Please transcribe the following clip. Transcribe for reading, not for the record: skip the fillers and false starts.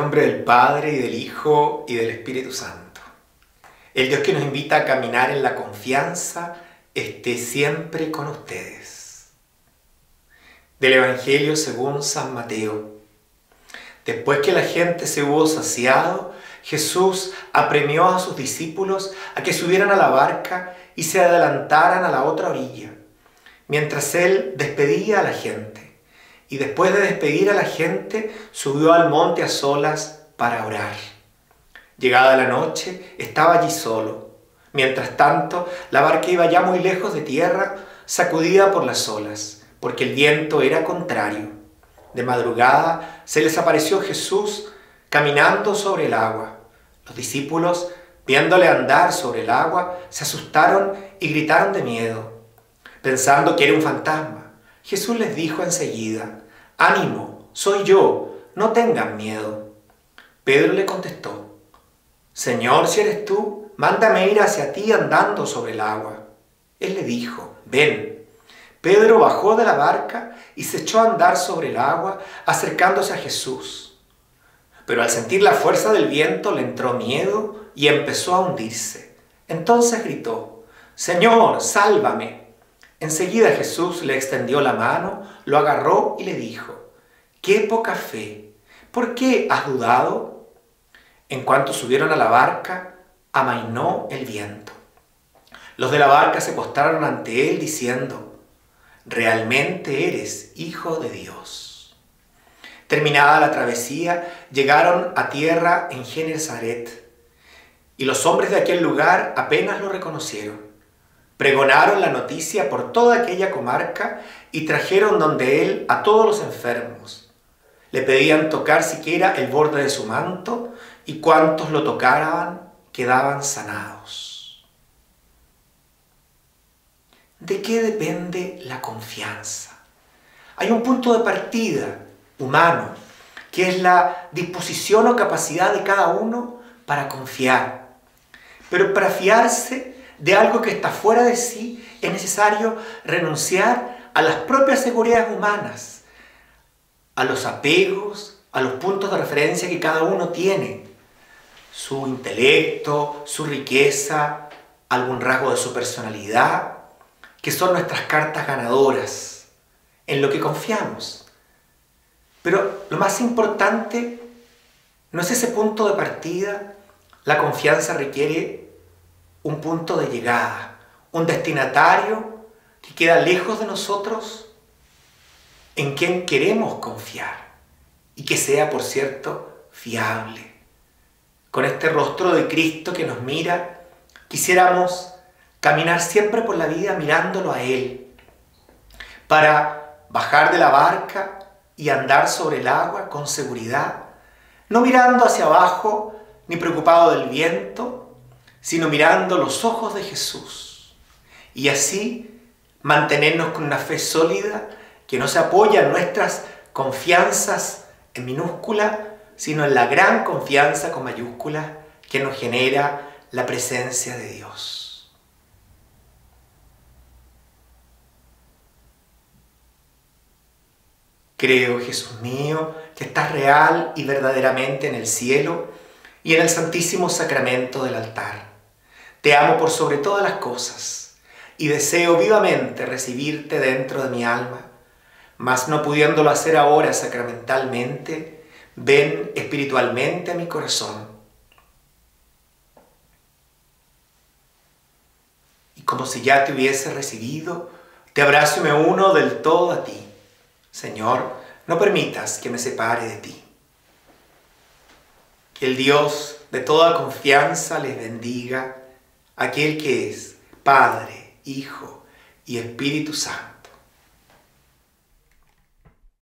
nombre del Padre, y del Hijo, y del Espíritu Santo. El Dios que nos invita a caminar en la confianza esté siempre con ustedes. Del Evangelio según San Mateo. Después que la gente se hubo saciado, Jesús apremió a sus discípulos a que subieran a la barca y se adelantaran a la otra orilla, mientras Él despedía a la gente. Y después de despedir a la gente, subió al monte a solas para orar. Llegada la noche, estaba allí solo. Mientras tanto, la barca iba ya muy lejos de tierra, sacudida por las olas, porque el viento era contrario. De madrugada se les apareció Jesús caminando sobre el agua. Los discípulos, viéndole andar sobre el agua, se asustaron y gritaron de miedo, pensando que era un fantasma. Jesús les dijo enseguida: «Ánimo, soy yo, no tengan miedo». Pedro le contestó: «Señor, si eres tú, mándame ir hacia ti andando sobre el agua». Él le dijo: «Ven». Pedro bajó de la barca y se echó a andar sobre el agua, acercándose a Jesús. Pero al sentir la fuerza del viento le entró miedo y empezó a hundirse. Entonces gritó: «Señor, sálvame». Enseguida Jesús le extendió la mano, lo agarró y le dijo: «¡Qué poca fe! ¿Por qué has dudado?». En cuanto subieron a la barca, amainó el viento. Los de la barca se postraron ante él diciendo: «Realmente eres Hijo de Dios». Terminada la travesía, llegaron a tierra en Genesaret, y los hombres de aquel lugar apenas lo reconocieron. Pregonaron la noticia por toda aquella comarca y trajeron donde él a todos los enfermos. Le pedían tocar siquiera el borde de su manto, y cuantos lo tocaran quedaban sanados. ¿De qué depende la confianza? Hay un punto de partida humano, que es la disposición o capacidad de cada uno para confiar. Pero para fiarse de algo que está fuera de sí, es necesario renunciar a las propias seguridades humanas, a los apegos, a los puntos de referencia que cada uno tiene, su intelecto, su riqueza, algún rasgo de su personalidad, que son nuestras cartas ganadoras, en lo que confiamos. Pero lo más importante no es ese punto de partida. La confianza requiere un punto de llegada, un destinatario que queda lejos de nosotros, en quien queremos confiar y que sea, por cierto, fiable. Con este rostro de Cristo que nos mira, quisiéramos caminar siempre por la vida mirándolo a Él, para bajar de la barca y andar sobre el agua con seguridad, no mirando hacia abajo ni preocupado del viento, sino mirando los ojos de Jesús, y así mantenernos con una fe sólida que no se apoya en nuestras confianzas en minúscula, sino en la gran confianza con mayúscula que nos genera la presencia de Dios. Creo, Jesús mío, que estás real y verdaderamente en el cielo y en el santísimo sacramento del altar. Te amo por sobre todas las cosas y deseo vivamente recibirte dentro de mi alma, mas no pudiéndolo hacer ahora sacramentalmente, ven espiritualmente a mi corazón. Y como si ya te hubiese recibido, te abrazo y me uno del todo a ti. Señor, no permitas que me separe de ti. Que el Dios de toda confianza les bendiga, aquel que es Padre, Hijo y Espíritu Santo.